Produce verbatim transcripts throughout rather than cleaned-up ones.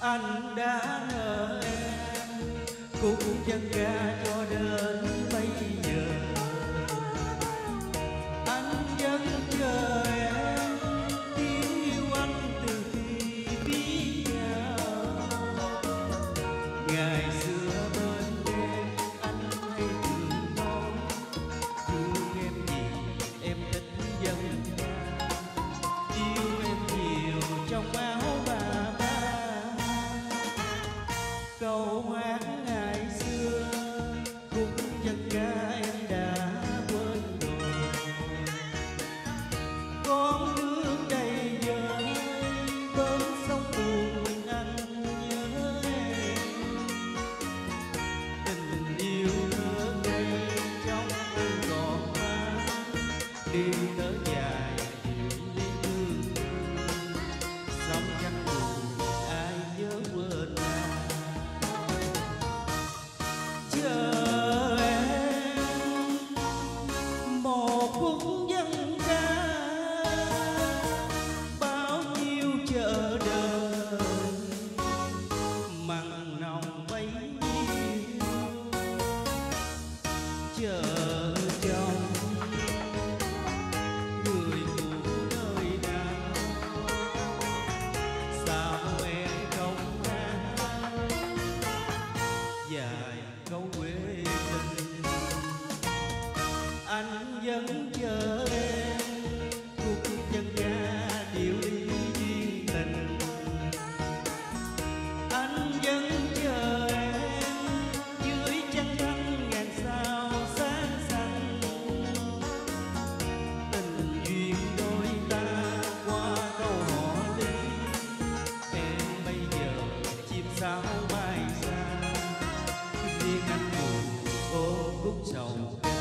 anh đã nợ em cũng chân ca cho đến bây giờ. Anh vẫn chờ em tiếng yêu anh từ khi biết nhau. Ngày xưa bên em anh hay thường nói thương em gì em thích dân ca, yêu em nhiều trong áo bà ba. Câu hát ngày xưa khúc dân ca em đã quên rồi. Con nước đầy vơi bên sông buồn anh nhớ em. Tình yêu thơ ngây trong em còn mang đi tới dài hiểu ly thương. Sống chẳng buồn ai nhớ quên ai. Chờ em một khúc dân ca bao nhiêu chờ đợi mặn nồng bấy nhiêu. Chờ chồng người cũ nơi nào sao em không hát dài câu quê tình. Anh vẫn chờ em khúc dân ca điệu ly duyên tình. Anh vẫn chờ em dưới trăng trăng ngàn sao sáng xanh. Tình duyên đôi ta qua câu họ ly. Em bây giờ chim sao bay xa, riêng anh buồn ô khúc sầu ca.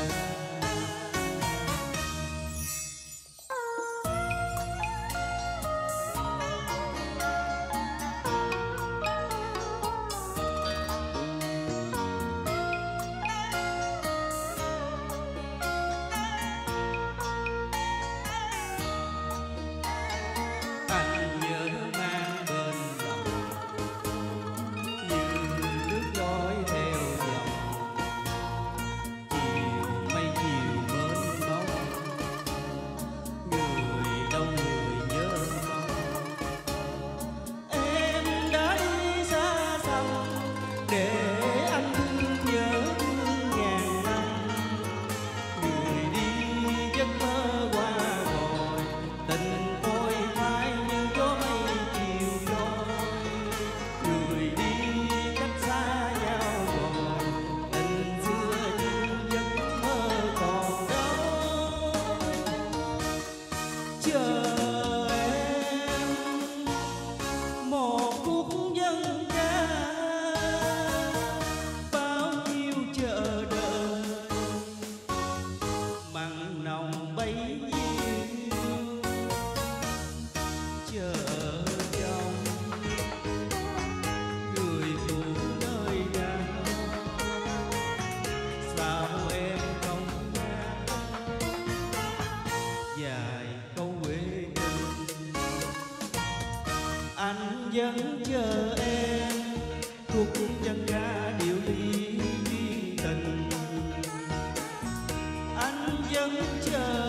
Anh nhớ mang bên lòng như nước trôi theo dòng. Chiều mây chiều mến mong người đâu người nhớ mong. Em đã đi xa xăm để anh thương nhớ thương ngàn năm. Người đi giấc mơ qua rồi tình phôi phai như gió mây chiều trôi. Người đi cách xa nhau rồi tình xưa như giấc mơ còn đâu. Chờ em một khúc dân ca bao nhiêu chờ đợi mặn nồng bấy nhiêu. Chờ chồng người phụ nơi nào sao em không hát dài câu quê tình. Anh vẫn chờ em khúc dân ca điệu ly duyên tình. Anh vẫn chờ